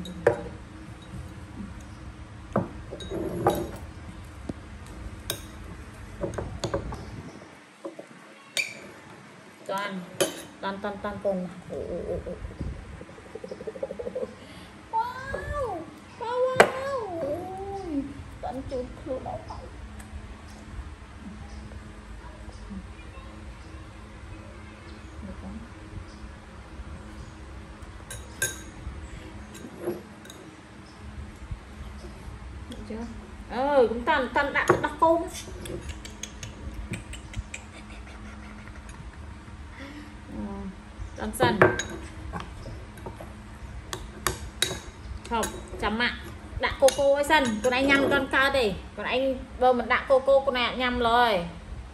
toàn cùng. Wow toàn chút luôn đâu phải chưa cũng toàn đặt cung toàn dần không chấm ạ đặt cô ấy sân con anh nhâm con cao đi còn anh vừa mình đặt cô con này nhâm rồi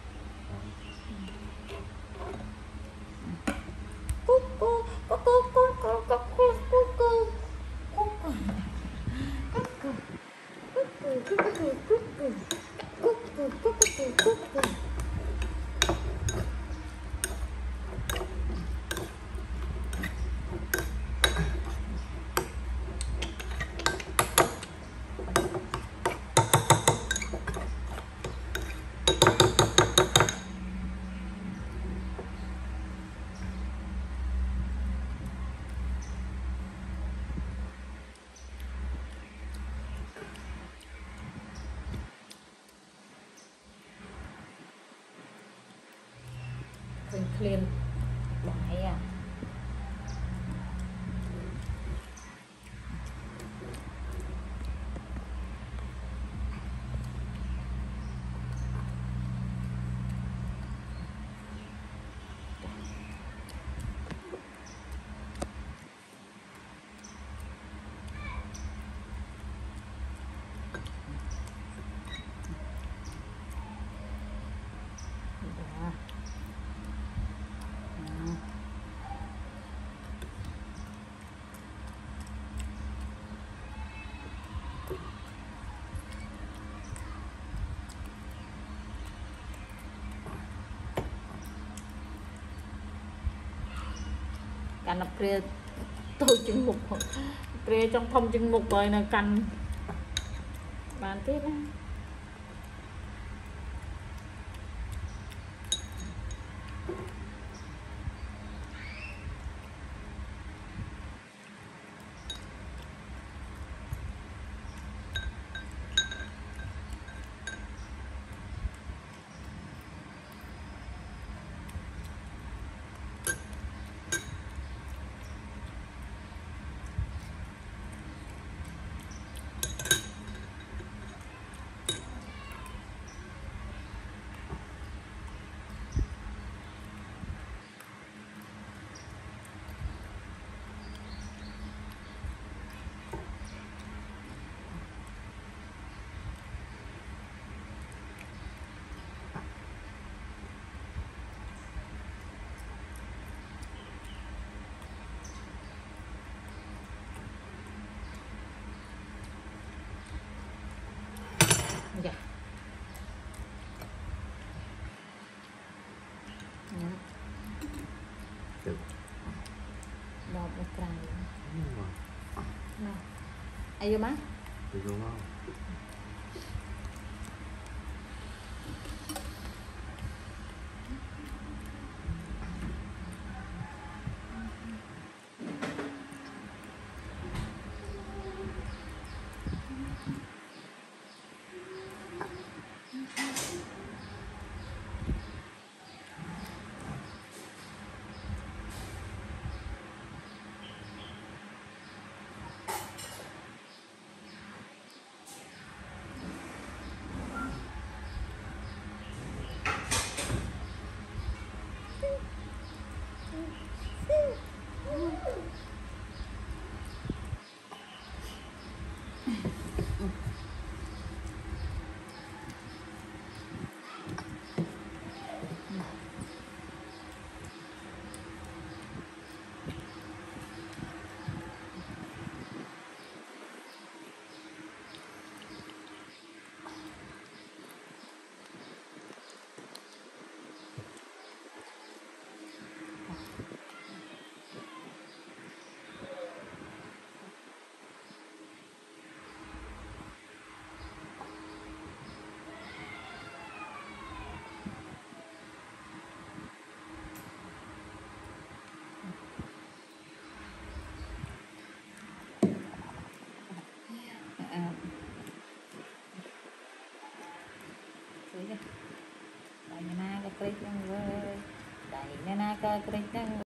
clean bãi à canh là pre tôi chừng mục pre trong thông chừng mục rồi là canh bàn tiếp á dạ được đọc một cái nào ai vô má được không cơ cái